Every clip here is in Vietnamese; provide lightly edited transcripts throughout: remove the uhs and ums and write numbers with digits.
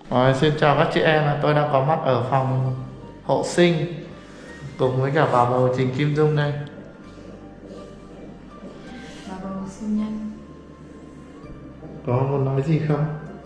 Rồi, xin chào các chị em, tôi đang có mặt ở phòng hộ sinh cùng với cả bà bầu Trình Kim Dung đây. Bà bầu sinh nhân Có muốn nói gì không?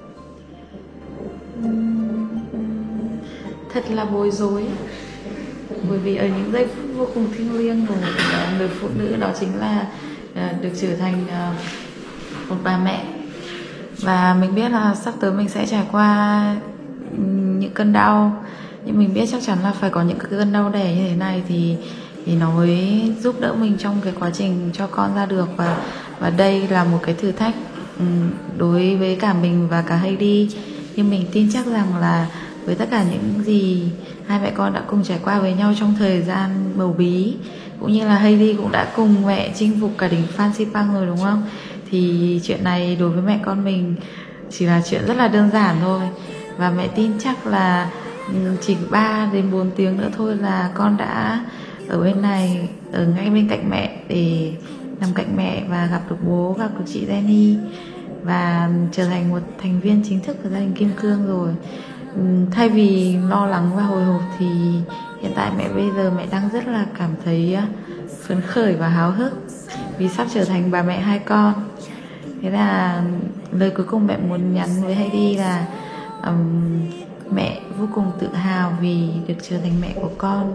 thật là bối rối, bởi vì ở những giây phút vô cùng thiêng liêng của một người phụ nữ, đó chính là được trở thành một bà mẹ. Và mình biết là sắp tới mình sẽ trải qua những cơn đau, nhưng mình biết chắc chắn là phải có những cái cơn đau đẻ như thế này thì nó mới giúp đỡ mình trong cái quá trình cho con ra được. Và đây là một cái thử thách đối với cả mình và cả Heidi. Nhưng mình tin chắc rằng là với tất cả những gì hai mẹ con đã cùng trải qua với nhau trong thời gian bầu bí, cũng như là Heidi cũng đã cùng mẹ chinh phục cả đỉnh Phan Xipang rồi, đúng không? Thì chuyện này đối với mẹ con mình chỉ là chuyện rất là đơn giản thôi. Và mẹ tin chắc là chỉ 3 đến 4 tiếng nữa thôi là con đã ở bên này, ở ngay bên cạnh mẹ, để nằm cạnh mẹ và gặp được bố, gặp được chị Jenny và trở thành một thành viên chính thức của gia đình Kim Cương rồi. Thay vì lo lắng và hồi hộp thì hiện tại bây giờ mẹ đang rất là cảm thấy phấn khởi và háo hức vì sắp trở thành bà mẹ hai con. Thế là lời cuối cùng mẹ muốn nhắn với Heidi là mẹ vô cùng tự hào vì được trở thành mẹ của con,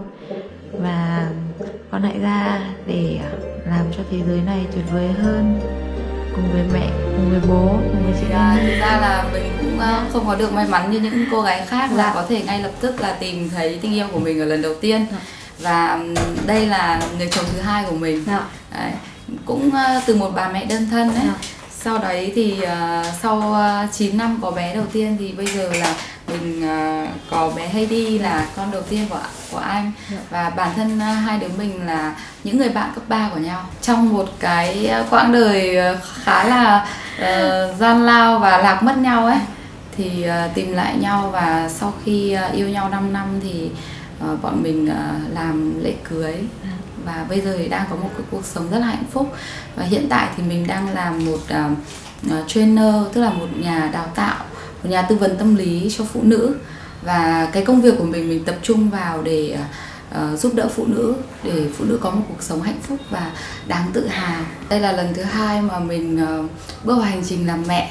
và con hãy ra để làm cho thế giới này tuyệt vời hơn, cùng với mẹ, cùng với bố, cùng với chị. Thực ra là mình cũng không có được may mắn như những cô gái khác là có thể ngay lập tức là tìm thấy tình yêu của mình ở lần đầu tiên. Và đây là người chồng thứ hai của mình. Đấy, cũng từ một bà mẹ đơn thân đấy. Sau đấy thì sau 9 năm có bé đầu tiên thì bây giờ là mình có bé Heidi là con đầu tiên của anh. Và bản thân hai đứa mình là những người bạn cấp 3 của nhau. Trong một cái quãng đời khá là gian lao và lạc mất nhau ấy, thì tìm lại nhau. Và sau khi yêu nhau 5 năm thì bọn mình làm lễ cưới. Và bây giờ thì đang có một cái cuộc sống rất là hạnh phúc. Và hiện tại thì mình đang làm một trainer, tức là một nhà đào tạo, một nhà tư vấn tâm lý cho phụ nữ. Và cái công việc của mình tập trung vào để giúp đỡ phụ nữ, để phụ nữ có một cuộc sống hạnh phúc và đáng tự hào. Đây là lần thứ hai mà mình bước vào hành trình làm mẹ.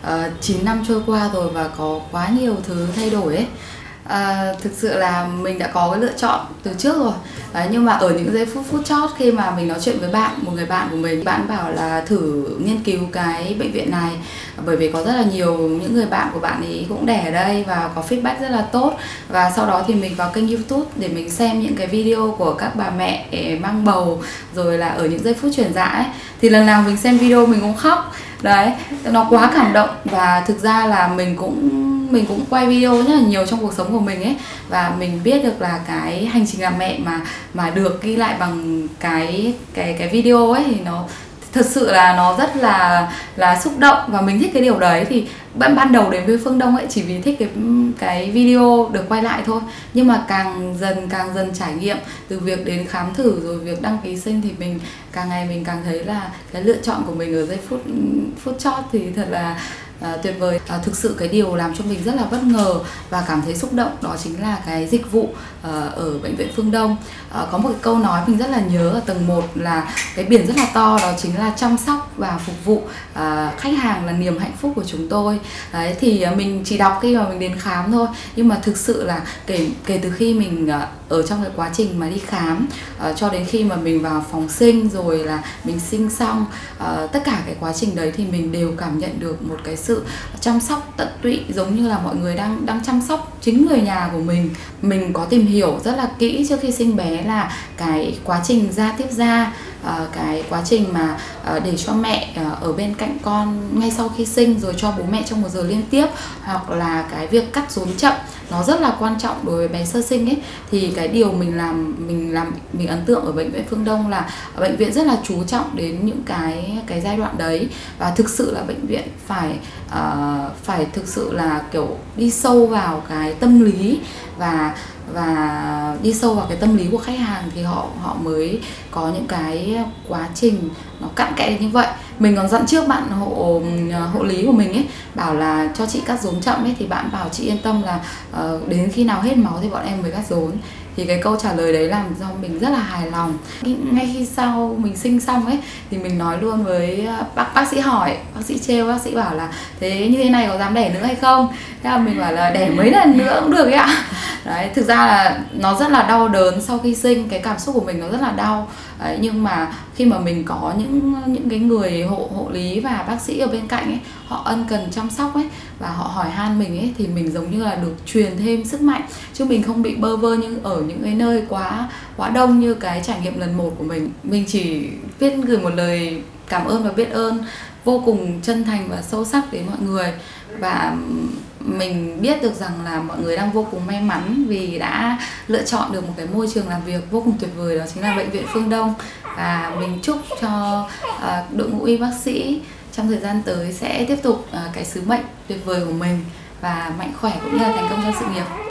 9 năm trôi qua rồi và có quá nhiều thứ thay đổi ấy. Thực sự là mình đã có cái lựa chọn từ trước rồi. Nhưng mà ở những giây phút chót khi mà mình nói chuyện với một người bạn của mình, bạn bảo là thử nghiên cứu cái bệnh viện này, bởi vì có rất là nhiều những người bạn của bạn ấy cũng đẻ ở đây và có feedback rất là tốt. Và sau đó thì mình vào kênh YouTube để mình xem những cái video của các bà mẹ mang bầu, rồi là ở những giây phút chuyển dạ ấy, thì lần nào mình xem video mình cũng khóc. Đấy, nó quá cảm động. Và thực ra là mình cũng quay video rất là nhiều trong cuộc sống của mình ấy, và mình biết được là cái hành trình làm mẹ mà được ghi lại bằng cái video ấy thì nó thật sự là nó rất là xúc động. Và mình thích cái điều đấy. Thì ban đầu đến với Phương Đông ấy chỉ vì thích cái video được quay lại thôi, nhưng mà càng dần trải nghiệm, từ việc đến khám thử rồi việc đăng ký sinh, thì mình càng ngày mình càng thấy là cái lựa chọn của mình ở giây phút chót thì thật là tuyệt vời. Thực sự cái điều làm cho mình rất là bất ngờ và cảm thấy xúc động đó chính là cái dịch vụ ở bệnh viện Phương Đông. Có một cái câu nói mình rất là nhớ ở tầng 1 là cái biển rất là to, đó chính là chăm sóc và phục vụ khách hàng là niềm hạnh phúc của chúng tôi. Đấy, thì mình chỉ đọc khi mà mình đến khám thôi, nhưng mà thực sự là kể từ khi mình ở trong cái quá trình mà đi khám cho đến khi mà mình vào phòng sinh rồi là mình sinh xong, tất cả cái quá trình đấy thì mình đều cảm nhận được một cái sự chăm sóc tận tụy, giống như là mọi người đang chăm sóc chính người nhà của mình. Mình có tìm hiểu rất là kỹ trước khi sinh bé là cái quá trình da tiếp da, cái quá trình mà để cho mẹ ở bên cạnh con ngay sau khi sinh, rồi cho bố mẹ trong 1 giờ liên tiếp, hoặc là cái việc cắt rốn chậm, nó rất là quan trọng đối với bé sơ sinh ấy. Thì cái điều mình ấn tượng ở bệnh viện Phương Đông là bệnh viện rất là chú trọng đến những cái giai đoạn đấy. Và thực sự là bệnh viện phải thực sự là kiểu đi sâu vào cái tâm lý và và đi sâu vào cái tâm lý của khách hàng thì họ mới có những cái quá trình nó cặn kẽ như vậy. Mình còn dặn trước bạn hộ lý của mình ấy, bảo là cho chị cắt rốn chậm ấy, thì bạn bảo chị yên tâm là đến khi nào hết máu thì bọn em mới cắt rốn. Thì cái câu trả lời đấy làm cho mình rất là hài lòng. Ngay khi sau mình sinh xong ấy thì mình nói luôn với bác sĩ, hỏi bác sĩ trêu, bác sĩ bảo là thế như thế này có dám đẻ nữa hay không. Thế là mình bảo là đẻ mấy lần nữa cũng được ấy ạ. Đấy, thực ra là nó rất là đau đớn sau khi sinh, cái cảm xúc của mình nó rất là đau. Đấy, nhưng mà khi mà mình có những cái người hộ lý và bác sĩ ở bên cạnh ấy, họ ân cần chăm sóc ấy và họ hỏi han mình ấy, thì mình giống như là được truyền thêm sức mạnh, chứ mình không bị bơ vơ như ở những cái nơi quá đông như cái trải nghiệm lần 1 của mình. Mình chỉ biết gửi một lời cảm ơn và biết ơn vô cùng chân thành và sâu sắc đến mọi người. Và mình biết được rằng là mọi người đang vô cùng may mắn vì đã lựa chọn được một cái môi trường làm việc vô cùng tuyệt vời, đó chính là Bệnh viện Phương Đông. Và mình chúc cho đội ngũ y bác sĩ trong thời gian tới sẽ tiếp tục cái sứ mệnh tuyệt vời của mình và mạnh khỏe cũng như là thành công trong sự nghiệp.